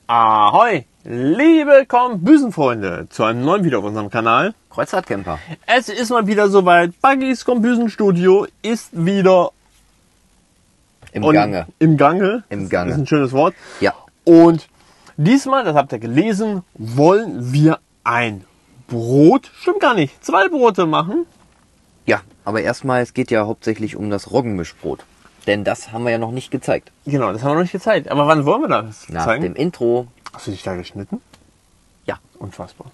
Ahoi, liebe Kombüsenfreunde, zu einem neuen Video auf unserem Kanal. Kreuzfahrtcamper. Es ist mal wieder soweit. Buggys Kombüsenstudio ist wieder Im Gange. Im Gange. Im Gange. Das ist ein schönes Wort. Ja. Und diesmal, das habt ihr gelesen, wollen wir ein Brot, stimmt gar nicht, 2 Brote machen. Ja, aber erstmal, es geht ja hauptsächlich um das Roggenmischbrot. Denn das haben wir ja noch nicht gezeigt. Genau, das haben wir noch nicht gezeigt. Aber wann wollen wir das Nach zeigen? dem Intro. Hast du dich da geschnitten? Ja. Unfassbar.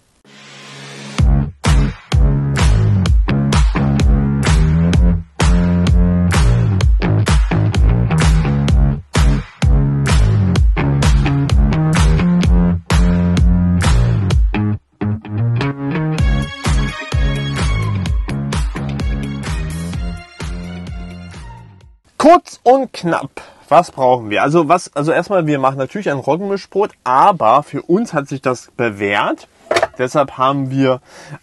Kurz und knapp. Was brauchen wir? Also erstmal, wir machen natürlich ein Roggenmischbrot, aber für uns hat sich das bewährt. Deshalb haben wir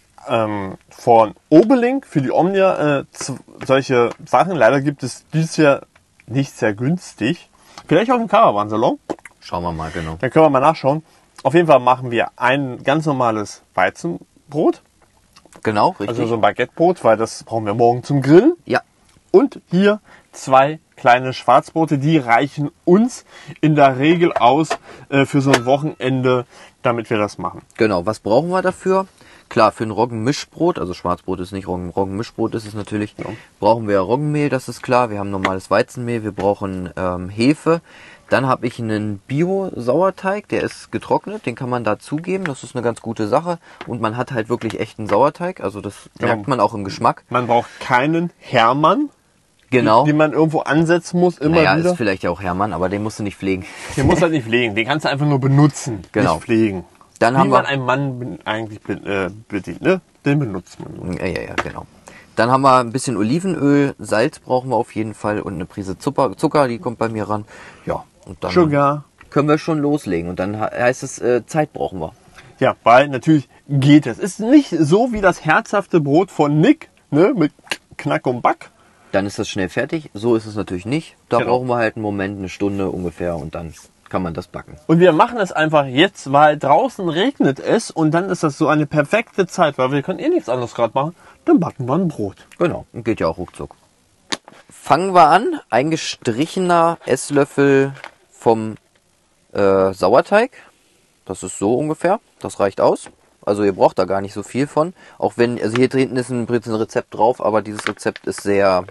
von Obelink für die Omnia solche Sachen. Leider gibt es dieses Jahr nicht sehr günstig. Vielleicht auch im Caravansalon. Schauen wir mal, genau. Dann können wir mal nachschauen. Auf jeden Fall machen wir ein ganz normales Weizenbrot. Genau, richtig. Also so ein Baguettebrot, weil das brauchen wir morgen zum Grillen. Ja. Und hier 2 kleine Schwarzbrote, die reichen uns in der Regel aus für so ein Wochenende, damit wir das machen. Genau, was brauchen wir dafür? Klar, für ein Roggenmischbrot, also Schwarzbrot ist nicht Roggenmischbrot ist es natürlich, Ja. brauchen wir Roggenmehl, das ist klar. Wir haben normales Weizenmehl, wir brauchen Hefe. Dann habe ich einen Bio-Sauerteig, der ist getrocknet, den kann man dazugeben, das ist eine ganz gute Sache. Und man hat halt wirklich echten Sauerteig, also das merkt man auch im Geschmack. Man braucht keinen Hermann, Genau. den man irgendwo ansetzen muss, immer Naja, wieder. ist vielleicht ja auch Hermann, aber den musst du nicht pflegen. Den musst du halt nicht pflegen, den kannst du einfach nur benutzen, Genau. nicht pflegen. Dann Wie haben man wir, einen Mann eigentlich bedient, ne? Den benutzt man. ja, genau. Dann haben wir ein bisschen Olivenöl, Salz brauchen wir auf jeden Fall und eine Prise Zucker, die kommt bei mir ran. Ja, und dann Sugar. können wir schon loslegen. Und dann heißt es, Zeit brauchen wir. Ja, weil natürlich geht es. Ist nicht so wie das herzhafte Brot von Nick, ne? Mit Knack und Back. Dann ist das schnell fertig. So ist es natürlich nicht. Da Genau. brauchen wir halt einen Moment, eine Stunde ungefähr und dann kann man das backen. Und wir machen es einfach jetzt, weil draußen regnet es und dann ist das so eine perfekte Zeit, weil wir können eh nichts anderes gerade machen. Dann backen wir ein Brot. Genau, und geht ja auch ruckzuck. Fangen wir an. Ein gestrichener Esslöffel vom Sauerteig. Das ist so ungefähr. Das reicht aus. Also ihr braucht da gar nicht so viel von. Auch wenn, also hier hinten ist ein Rezept drauf, aber dieses Rezept ist sehr,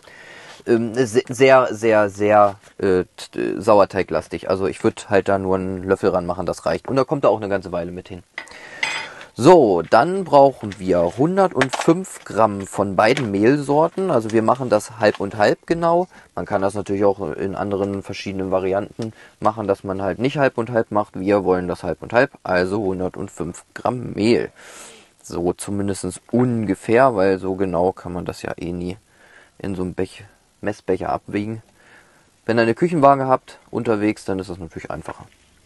sehr sauerteiglastig. Also ich würde halt da nur einen Löffel ranmachen, das reicht. Und da kommt da auch eine ganze Weile mit hin. So, dann brauchen wir 105 Gramm von beiden Mehlsorten. Also wir machen das halb und halb genau. Man kann das natürlich auch in anderen verschiedenen Varianten machen, dass man halt nicht halb und halb macht. Wir wollen das halb und halb, also 105 Gramm Mehl. So zumindest ungefähr, weil so genau kann man das ja eh nie in so einem Messbecher abwiegen. Wenn ihr eine Küchenwaage habt unterwegs, dann ist das natürlich einfacher.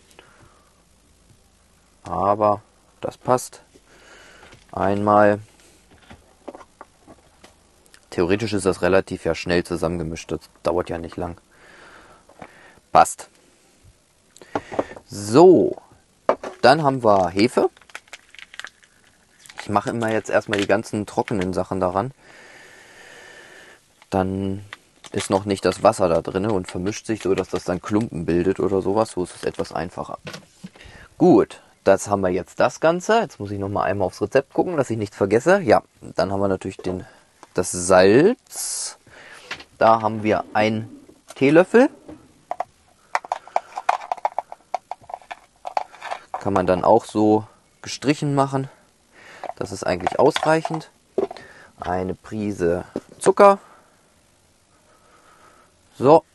Aber das passt. Einmal. Theoretisch ist das relativ ja schnell zusammengemischt. Das dauert ja nicht lang. Passt. So. Dann haben wir Hefe. Ich mache immer jetzt erstmal die ganzen trockenen Sachen daran. Dann ist noch nicht das Wasser da drin und vermischt sich so, dass das dann Klumpen bildet oder sowas. So ist es etwas einfacher. Gut. Das haben wir jetzt das Ganze. Jetzt muss ich noch mal einmal aufs Rezept gucken, dass ich nichts vergesse. Ja, dann haben wir natürlich das Salz. Da haben wir einen Teelöffel. Kann man dann auch so gestrichen machen. Das ist eigentlich ausreichend. Eine Prise Zucker. So.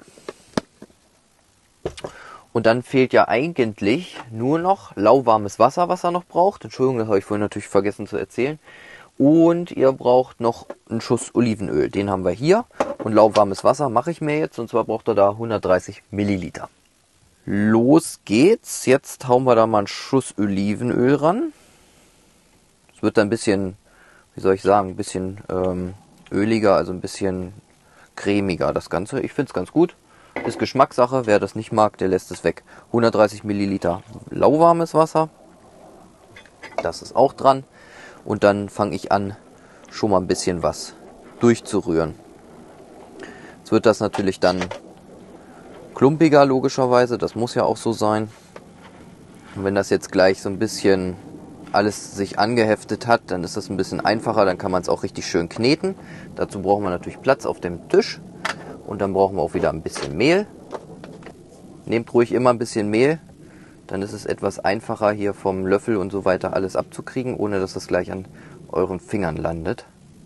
Und dann fehlt ja eigentlich nur noch lauwarmes Wasser, was er noch braucht. Entschuldigung, das habe ich vorhin natürlich vergessen zu erzählen. Und ihr braucht noch einen Schuss Olivenöl. Den haben wir hier. Und lauwarmes Wasser mache ich mir jetzt. Und zwar braucht er da 130 Milliliter. Los geht's. Jetzt hauen wir da mal einen Schuss Olivenöl ran. Es wird dann ein bisschen, wie soll ich sagen, ein bisschen öliger, also ein bisschen cremiger das Ganze. Ich finde es ganz gut. Ist Geschmackssache. Wer das nicht mag, der lässt es weg. 130 Milliliter lauwarmes Wasser. Das ist auch dran. Und dann fange ich an, schon mal ein bisschen was durchzurühren. Jetzt wird das natürlich dann klumpiger, logischerweise. Das muss ja auch so sein. Und wenn das jetzt gleich so ein bisschen alles sich angeheftet hat, dann ist das ein bisschen einfacher. Dann kann man es auch richtig schön kneten. Dazu brauchen wir natürlich Platz auf dem Tisch. Und dann brauchen wir auch wieder ein bisschen Mehl. Nehmt ruhig immer ein bisschen Mehl. Dann ist es etwas einfacher, hier vom Löffel und so weiter alles abzukriegen, ohne dass das gleich an euren Fingern landet.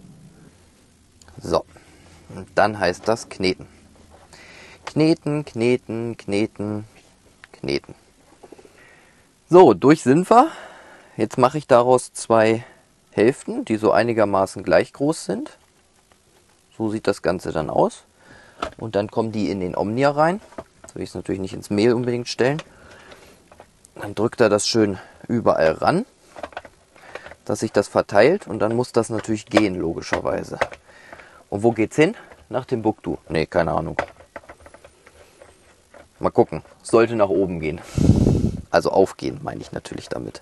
So, und dann heißt das kneten. Kneten, kneten, kneten, kneten. So, durch sind wir. Jetzt mache ich daraus 2 Hälften, die so einigermaßen gleich groß sind. So sieht das Ganze dann aus. Und dann kommen die in den Omnia rein. Jetzt will ich es natürlich nicht ins Mehl unbedingt stellen. Dann drückt er das schön überall ran, dass sich das verteilt. Und dann muss das natürlich gehen, logischerweise. Und wo geht's hin? Nach Timbuktu. Ne, keine Ahnung. Mal gucken. Es sollte nach oben gehen. Also aufgehen, meine ich natürlich damit.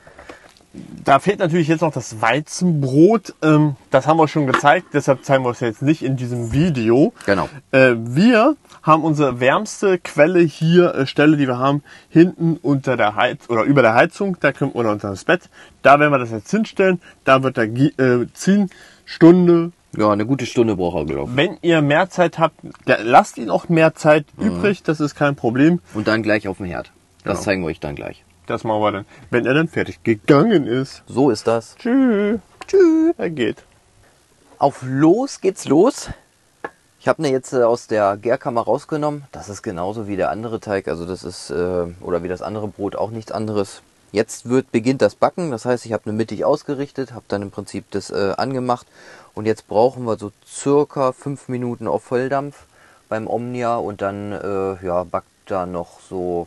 Da fehlt natürlich jetzt noch das Weizenbrot. Das haben wir schon gezeigt, deshalb zeigen wir es jetzt nicht in diesem Video. Genau. Wir haben unsere wärmste Quelle hier, Stelle, die wir haben, hinten unter der Heizung oder über der Heizung, oder unter das Bett. Da werden wir das jetzt hinstellen. Da wird er ziehen. Stunde. Ja, eine gute Stunde braucht er, glaube ich. Wenn ihr mehr Zeit habt, lasst ihn auch mehr Zeit übrig, das ist kein Problem. Und dann gleich auf dem Herd. Das Genau. zeigen wir euch dann gleich. Das machen wir dann, wenn er dann fertig gegangen ist. So ist das. Tschüss. Tschüss. Er geht. Auf los geht's los. Ich habe ihn jetzt aus der Gärkammer rausgenommen. Das ist genauso wie der andere Teig. Also das ist, oder wie das andere Brot, auch nichts anderes. Jetzt beginnt das Backen. Das heißt, ich habe eine mittig ausgerichtet, habe dann im Prinzip das angemacht. Und jetzt brauchen wir so circa 5 Minuten auf Volldampf beim Omnia. Und dann backt da noch so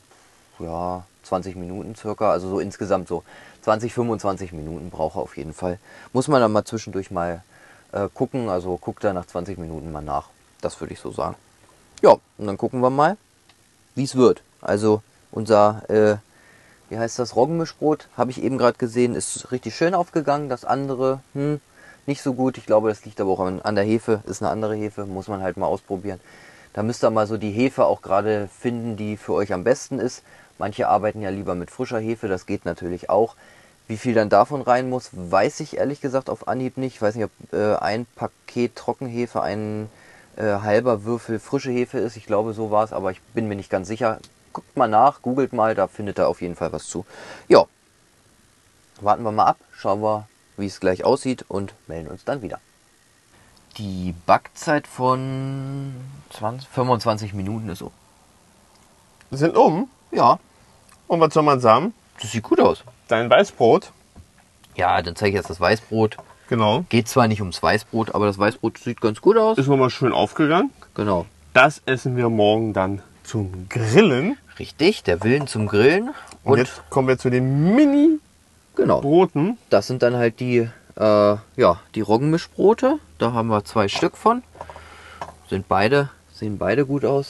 20 Minuten circa. Also so insgesamt so 20, 25 Minuten braucht er auf jeden Fall. Muss man dann mal zwischendurch mal gucken. Also guckt da nach 20 Minuten mal nach. Das würde ich so sagen. Ja, und dann gucken wir mal, wie es wird. Also unser, wie heißt das, Roggenmischbrot, habe ich eben gerade gesehen, ist richtig schön aufgegangen. Das andere, nicht so gut. Ich glaube, das liegt aber auch an der Hefe. Ist eine andere Hefe, muss man halt mal ausprobieren. Da müsst ihr mal so die Hefe auch gerade finden, die für euch am besten ist. Manche arbeiten ja lieber mit frischer Hefe, das geht natürlich auch. Wie viel dann davon rein muss, weiß ich ehrlich gesagt auf Anhieb nicht. Ich weiß nicht, ob ein Paket Trockenhefe ein halber Würfel frische Hefe ist. Ich glaube, so war es, aber ich bin mir nicht ganz sicher. Guckt mal nach, googelt mal, da findet ihr auf jeden Fall was zu. Ja, warten wir mal ab, schauen wir, wie es gleich aussieht und melden uns dann wieder. Die Backzeit von 25 Minuten ist so. Sind um. Ja, Und was soll man sagen? das sieht gut aus. Dein Weißbrot. Ja, dann zeige ich jetzt das Weißbrot. Genau. Geht zwar nicht ums Weißbrot, aber das Weißbrot sieht ganz gut aus. Ist nochmal schön aufgegangen. Genau. Das essen wir morgen dann zum Grillen. Richtig, der Willen zum Grillen. Und jetzt kommen wir zu den Mini-Broten. Genau. Das sind dann halt die Roggenmischbrote. Da haben wir 2 Stück von. Sehen beide gut aus.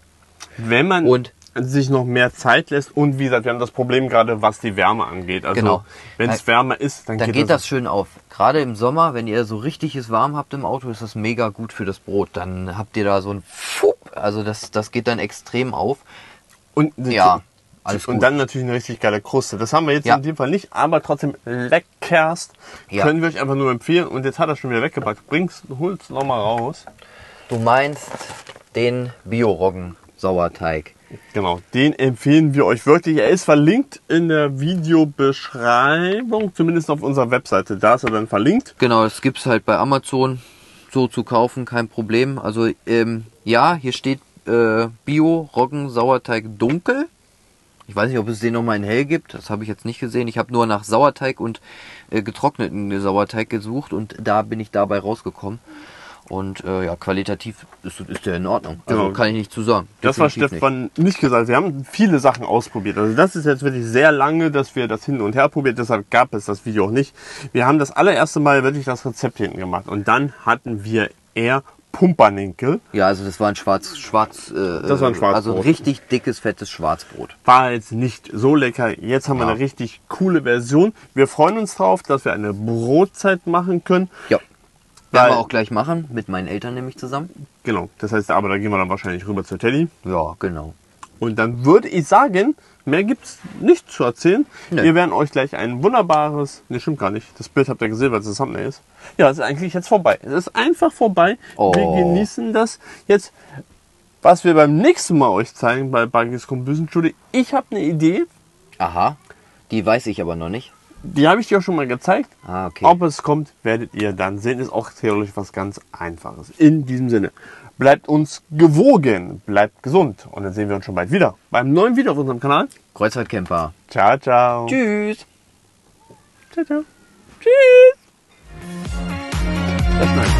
Wenn man Und sich noch mehr Zeit lässt und wie gesagt, wir haben das Problem gerade, was die Wärme angeht. Also Genau. wenn es wärmer ist, dann geht das schön auf. Gerade im Sommer, wenn ihr so richtiges warm habt im Auto, ist das mega gut für das Brot. Dann habt ihr da so ein Fupp. Also das geht dann extrem auf. Und Ja, alles gut. Und dann natürlich eine richtig geile Kruste. Das haben wir jetzt Ja. in dem Fall nicht, aber trotzdem leckerst. Ja. Können wir euch einfach nur empfehlen. Und jetzt hat er schon wieder weggepackt. Hol's nochmal raus. Du meinst den Bio-Roggen-Sauerteig. Genau, den empfehlen wir euch wirklich. Er ist verlinkt in der Videobeschreibung, zumindest auf unserer Webseite. Da ist er dann verlinkt. Genau, das gibt es halt bei Amazon so zu kaufen, kein Problem. Also hier steht Bio-Roggen-Sauerteig dunkel. Ich weiß nicht, ob es den nochmal in hell gibt. Das habe ich jetzt nicht gesehen. Ich habe nur nach Sauerteig und getrockneten Sauerteig gesucht und da bin ich dabei rausgekommen. Und qualitativ ist der in Ordnung. Also Genau. kann ich nicht zu sagen. Das war Definitiv Stefan nicht gesagt. Wir haben viele Sachen ausprobiert. Also das ist jetzt wirklich sehr lange, dass wir das hin und her probiert. Deshalb gab es das Video auch nicht. Wir haben das allererste Mal wirklich das Rezept hinten gemacht. Und dann hatten wir eher Pumpernickel. Ja, also das war ein das war ein Schwarzbrot. Also ein richtig dickes, fettes Schwarzbrot. War jetzt nicht so lecker. Jetzt haben wir Ja. eine richtig coole Version. Wir freuen uns drauf, dass wir eine Brotzeit machen können. Ja. Werden Weil- wir auch gleich machen, mit meinen Eltern nämlich zusammen. Genau, das heißt, aber da gehen wir dann wahrscheinlich rüber zu Teddy. Ja, genau. Und dann würde ich sagen, mehr gibt's nicht zu erzählen. Nee. Wir werden euch gleich ein wunderbares, ne, stimmt gar nicht. Das Bild habt ihr gesehen, weil es das Thumbnail ist. Ja, es ist eigentlich jetzt vorbei. Es ist einfach vorbei. Oh. Wir genießen das jetzt. Was wir beim nächsten Mal euch zeigen bei Buggys Kombüsenschule. Ich habe eine Idee. Aha. Die weiß ich aber noch nicht. Die habe ich dir auch schon mal gezeigt. Ah, okay. Ob es kommt, werdet ihr dann sehen. Ist auch theoretisch was ganz Einfaches. In diesem Sinne, bleibt uns gewogen, bleibt gesund. Und dann sehen wir uns schon bald wieder beim neuen Video auf unserem Kanal. Kreuzfahrtcamper. Ciao, ciao. Tschüss. Ciao, ciao. Tschüss. Das ist nice.